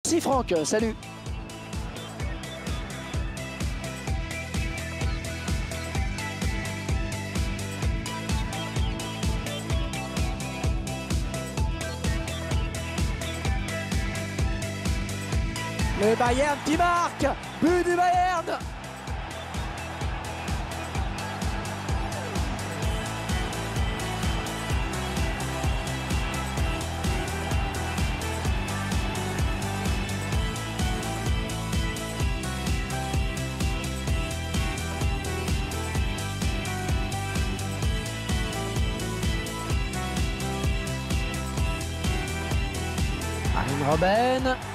Merci Franck, salut. Le Bayern qui marque, but du Bayern. Marine Robben.